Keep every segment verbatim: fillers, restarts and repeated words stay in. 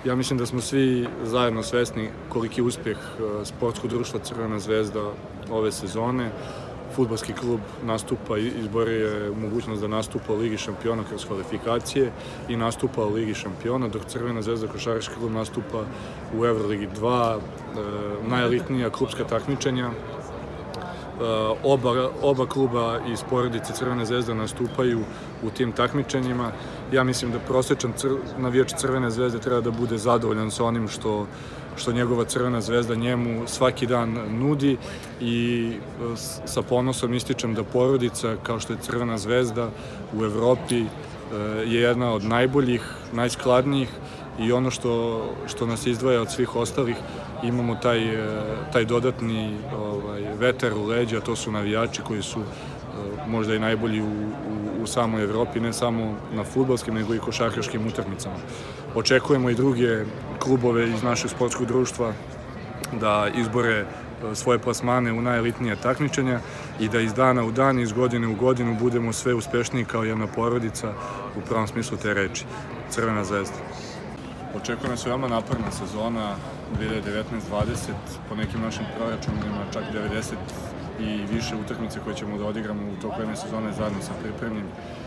Ja mislim da smo svi zajedno svesni koliki uspjeh sportskog društva Crvena zvezda ove sezone. Fudbalski klub nastupa, izborio je mogućnost da nastupa u Ligi šampiona kroz kvalifikacije i nastupa u Ligi šampiona, dok Crvena zvezda košarkaški klub nastupa u Euroligi dva, najelitnija klubska takmičenja. Oba, oba kluba iz porodice Crvene zvezde nastupaju u tim takmičenjima. Ja mislim da prosječan navijač Crvene zvezde treba da bude zadovoljan sa onim što, što njegova Crvena zvezda njemu svaki dan nudi i sa ponosom ističem da porodica kao što je Crvena zvezda u Evropi je jedna od najboljih, najskladnijih i ono što, što nas izdvaja od svih ostalih, imamo taj, taj dodatni ovaj, vetar u leđa, to su navijači koji su možda i najbolji u, u, u samoj Evropi, ne samo na fudbalskim, nego i košarkaškim utakmicama. Očekujemo i druge klubove iz našeg sportskog društva da izbore svoje plasmane u najelitnije takmičenja i da iz dana u dan, iz godine u godinu budemo sve uspešniji kao jedna porodica u pravom smislu te reči. Crvena zvezda. Očekuje nas veoma naporna sezona dve hiljade devetnaeste dvadeset, po nekim našim proračunima čak devedeset i više utakmice koje ćemo da odigramo u toku jedne sezone zajedno sa pripremnim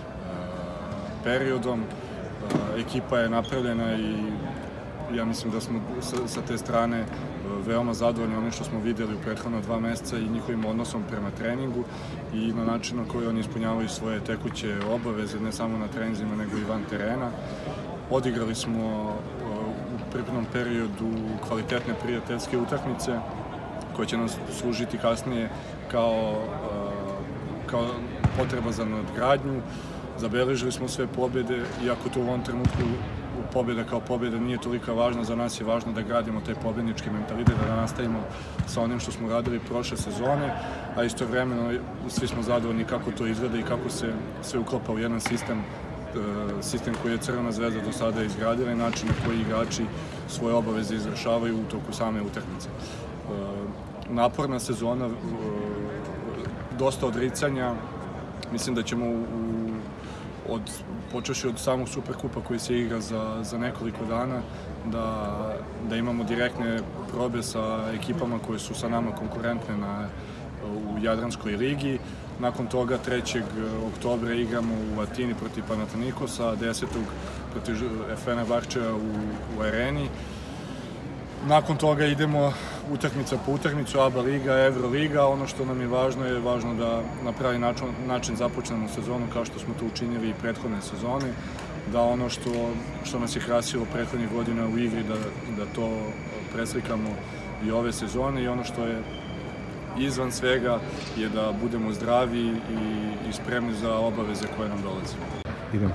periodom. Ekipa je napravljena i ja mislim da smo sa te strane veoma zadovoljni onim što smo videli u prethodna dva meseca i njihovim odnosom prema treningu i na način na koji oni ispunjavaju svoje tekuće obaveze, ne samo na treninzima nego i van terena. Odigrali smo u pripremnom periodu kvalitetne prijateljske utakmice koje će nas služiti kasnije kao, kao potreba za nadgradnju. Zabeležili smo sve pobjede, iako to u ovom trenutku pobjeda kao pobjeda nije toliko važna, za nas je važno da gradimo taj pobjednički mentalitet, da nastavimo sa onim što smo radili prošle sezone, a istovremeno svi smo zadovoljni kako to izgleda i kako se sve uklopa u jedan sistem sistem koji je Crvena zvezda do sada izgradila i način na koji igrači svoje obaveze izvršavaju u toku same utakmice. Naporna sezona, dosta odricanja, mislim da ćemo u, od, počeši od samog Superkupa koji se igra za, za nekoliko dana, da, da imamo direktne probe sa ekipama koje su sa nama konkurentne na, u Jadranskoj ligi. Nakon toga trećeg oktobra igramo u Atini protiv Panathinaikosa, desetog protiv Fenerbahčeja u, u Areni. Nakon toga idemo utakmica po utakmicu, A B A liga, Euroliga. Ono što nam je važno je važno da na pravi način, način započnemo sezonu kao što smo to učinili i prethodne sezone, da ono što, što nas je krasilo prethodnih godina u igri, da, da to preslikamo i ove sezone i ono što je izvan svega je da budemo zdravi i, i spremni za obaveze koje nam dolaze. Idemo.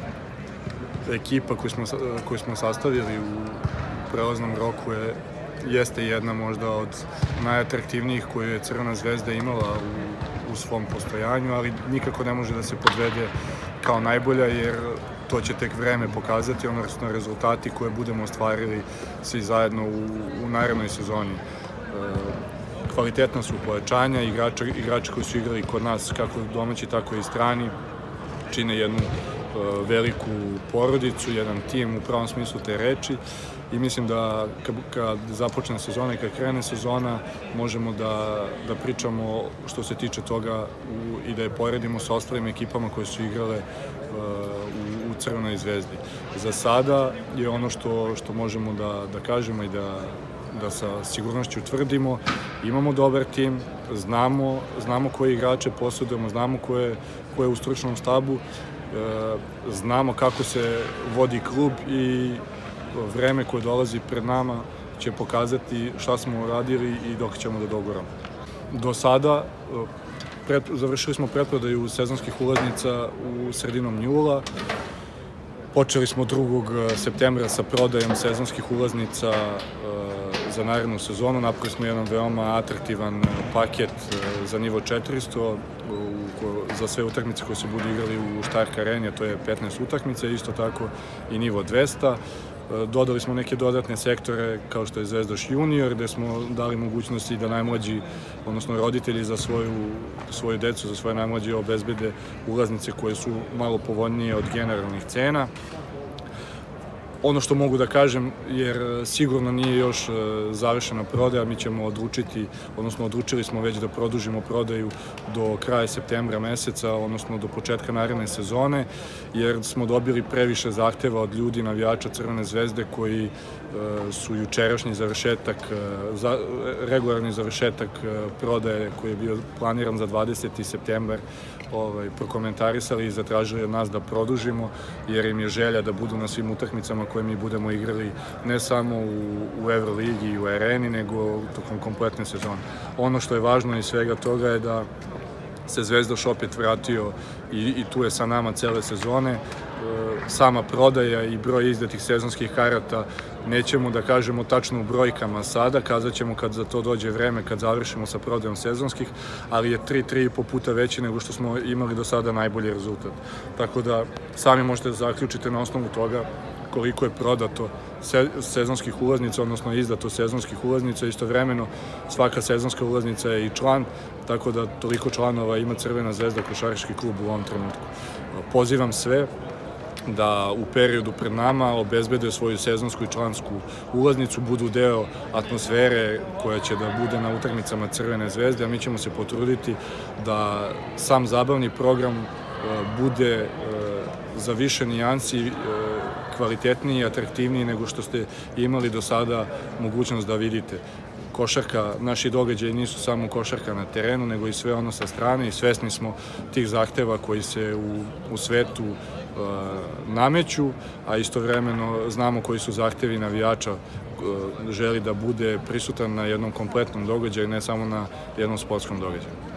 Ekipa koju smo, koju smo sastavili u prelaznom roku je, jeste jedna možda od najatraktivnijih koju je Crvena zvezda imala u, u svom postojanju, ali nikako ne može da se podvede kao najbolja jer to će tek vreme pokazati, odnosno rezultati koje budemo ostvarili svi zajedno u, u narednoj sezoni. Kvalitetna su pojačanja, igrači, igrači koji su igrali kod nas, kako domaći, tako i strani, čine jednu uh, veliku porodicu, jedan tim u pravom smislu te reči i mislim da kad, kad započne sezona i kad krene sezona možemo da, da pričamo što se tiče toga u, i da je poredimo sa ostalim ekipama koje su igrale uh, u, u Crvenoj zvezdi. Za sada je ono što, što možemo da, da kažemo i da da sa sigurnošću tvrdimo, imamo dobar tim, znamo, znamo koje igrače posjedujemo, znamo ko je, ko je u stručnom stabu, e, znamo kako se vodi klub i vreme koje dolazi pred nama će pokazati šta smo uradili i dok ćemo da doguramo. Do sada pred, završili smo pretprodaju sezonskih ulaznica u sredinom jula. Počeli smo drugog septembra sa prodajom sezonskih ulaznica za narednu sezonu. Napravili smo jedan veoma atraktivan paket za nivo četiristo za sve utakmice koje se budu igrali u Stark Areni, a to je petnaest utakmica, isto tako i nivo dvesta. Dodali smo neke dodatne sektore kao što je Zvezdaš junior, gde smo dali mogućnosti da najmlađi, odnosno roditelji za svoju, svoju decu, za svoje najmlađe obezbede ulaznice koje su malo povoljnije od generalnih cena. Ono što mogu da kažem, jer sigurno nije još završena prodaja, mi ćemo odlučiti, odnosno odlučili smo već da produžimo prodaju do kraja septembra meseca, odnosno do početka naredne sezone, jer smo dobili previše zahteva od ljudi, navijača Crvene zvezde koji su jučerašnji završetak, regularni završetak prodaje koji je bio planiran za dvadeseti septembar prokomentarisali i zatražili od nas da produžimo, jer im je želja da budu na svim utakmicama koje mi budemo igrali ne samo u Euroligi i u Areni, nego tokom kompletne sezone. Ono što je važno iz svega toga je da se Zvezdoš opet vratio i tu je sa nama cele sezone. Sama prodaja i broj izdatih sezonskih karata nećemo da kažemo tačno u brojkama sada, kazat ćemo kad za to dođe vreme, kad završimo sa prodajom sezonskih, ali je tri, tri i po puta veći nego što smo imali do sada najbolji rezultat. Tako da sami možete da zaključite na osnovu toga koliko je prodato sezonskih ulaznica, odnosno izdato sezonskih ulaznica. Istovremeno svaka sezonska ulaznica je i član, tako da toliko članova ima Crvena zvezda košarkaški klub u ovom trenutku. Pozivam sve da u periodu pred nama obezbede svoju sezonsku i člansku ulaznicu, budu deo atmosfere koja će da bude na utakmicama Crvene zvezde, a mi ćemo se potruditi da sam zabavni program bude za više nijansi kvalitetniji i atraktivniji nego što ste imali do sada mogućnost da vidite. Košarka, naši događaji nisu samo košarka na terenu, nego i sve ono sa strane i svesni smo tih zahteva koji se u, u svetu uh, nameću, a istovremeno znamo koji su zahtevi navijača, uh, želi da bude prisutan na jednom kompletnom događaju, ne samo na jednom sportskom događaju.